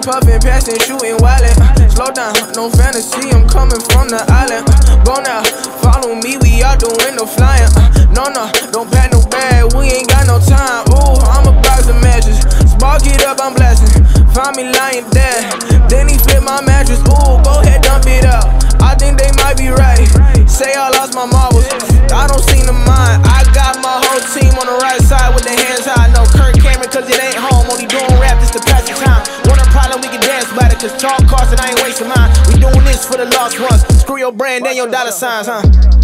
puffin', passin', shootin', wildin'. Slow down, no fantasy, I'm coming from the island. Go now, follow me, we out the window flying. No, don't pack no bag, we ain't got no time. Ooh, I'm a box of matches. Spark it up, I'm blasting. Find me lying dead, then he flip my mattress. Ooh, go ahead, dump it out. I think they might be right. Say I lost my marbles, I don't seem to mind. I got my whole team on the right side with their hands high. No Kirk Cameron, cause it ain't home. Only doing rap, just to pass the time. Want a problem, we can dance about it, cause talk costs and I ain't wasting mine. We doing this for the lost ones. Screw your brand and your dollar signs, huh?